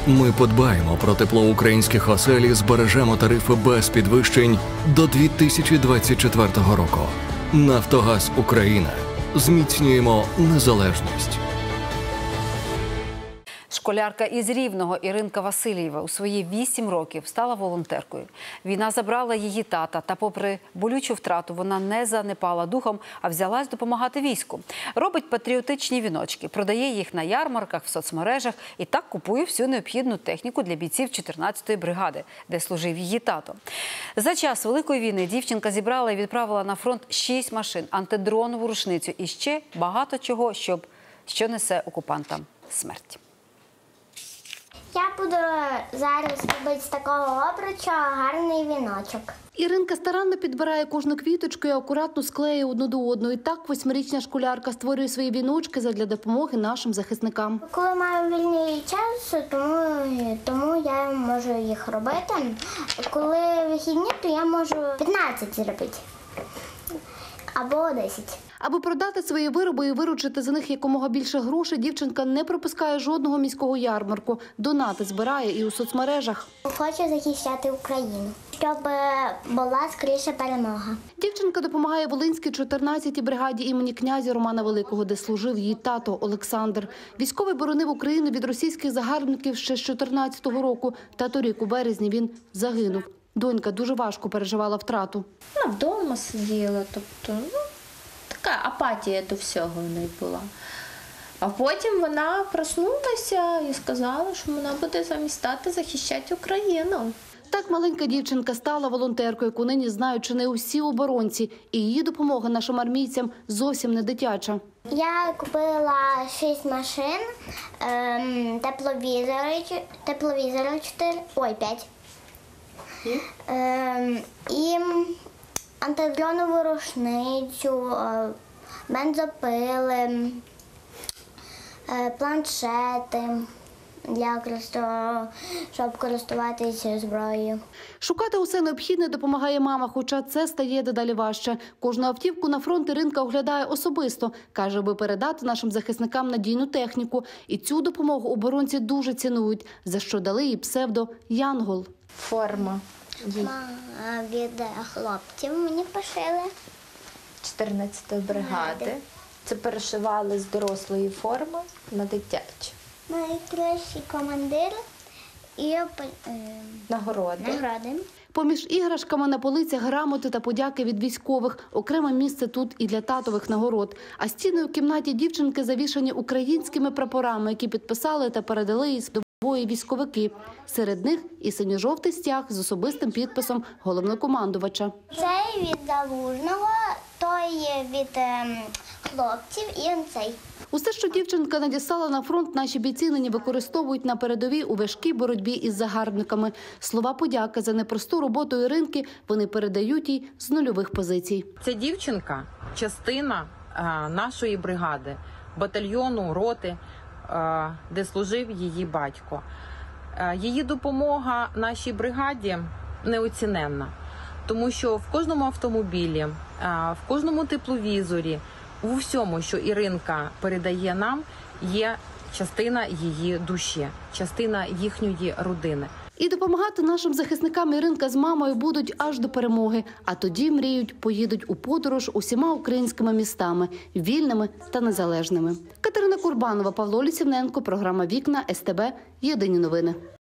Ми подбаємо про тепло українських осель і збережемо тарифи без підвищень до 2024 року. Нафтогаз Україна. Зміцнюємо незалежність. Школярка із Рівного Іринка Васильєва у свої 8 років стала волонтеркою. Війна забрала її тата, та попри болючу втрату вона не занепала духом, а взялась допомагати війську. Робить патріотичні віночки, продає їх на ярмарках, в соцмережах і так купує всю необхідну техніку для бійців 14-ї бригади, де служив її тато. За час Великої війни дівчинка зібрала і відправила на фронт 6 машин, антидронову рушницю і ще багато чого, що несе окупантам смерть. Я буду зараз робити з такого обруча гарний віночок. Іринка старанно підбирає кожну квіточку і акуратно склеює одну до одної. Так 8-річна школярка створює свої віночки задля допомоги нашим захисникам. Коли маю вільний час, тому я можу їх робити. Коли вихідні, то я можу 15 зробити або 10. Аби продати свої вироби і виручити за них якомога більше грошей, дівчинка не пропускає жодного міського ярмарку. Донати збирає і у соцмережах. Хочу захищати Україну, щоб була скоріше перемога. Дівчинка допомагає Волинській 14-й бригаді імені князя Романа Великого, де служив її тато Олександр. Військовий боронив Україну від російських загарбників ще з 14-го року. Та торік у березні він загинув. Донька дуже важко переживала втрату. Вона вдома сиділа, тобто, така апатія до всього в неї була. А потім вона проснулася і сказала, що вона буде замість тата захищати Україну. Так маленька дівчинка стала волонтеркою, яку нині знають чи не усі оборонці. І її допомога нашим армійцям зовсім не дитяча. Я купила 6 машин, тепловізори 5. І антидронову рушницю, бензопили, планшети, щоб користуватися зброєю. Шукати усе необхідне допомагає мама, хоча це стає дедалі важче. Кожну автівку на фронт Іринка оглядає особисто. Каже, аби передати нашим захисникам надійну техніку. І цю допомогу оборонці дуже цінують, за що дали їй псевдо «Янгол». Форма Від хлопців мені пошили. 14-ї бригади. Це перешивали з дорослої форми на дитячу. Найкращий командир і Нагороди. Поміж іграшками на полицях грамоти та подяки від військових. Окреме місце тут і для татових нагород. А стіни у кімнаті дівчинки завішані українськими прапорами, які підписали та передали їй двоє військовики. Серед них і синьо-жовтий стяг з особистим підписом головнокомандувача. Цей від Залужного, той від хлопців і цей. Усе, що дівчинка надіслала на фронт, наші бійці нині використовують на передовій у важкій боротьбі із загарбниками. Слова подяки за непросту роботу Іринки вони передають їй з нульових позицій. Ця дівчинка – частина нашої бригади, батальйону, роти, де служив її батько. Її допомога нашій бригаді неоціненна, тому що в кожному автомобілі, в кожному тепловізорі, у всьому, що Іринка передає нам, є частина її душі, частина їхньої родини. І допомагати нашим захисникам Іринка з мамою будуть аж до перемоги. А тоді, мріють, поїдуть у подорож усіма українськими містами – вільними та незалежними. Катерина Курбанова, Павло Лісівненко, програма «Вікна», СТБ, Єдині новини.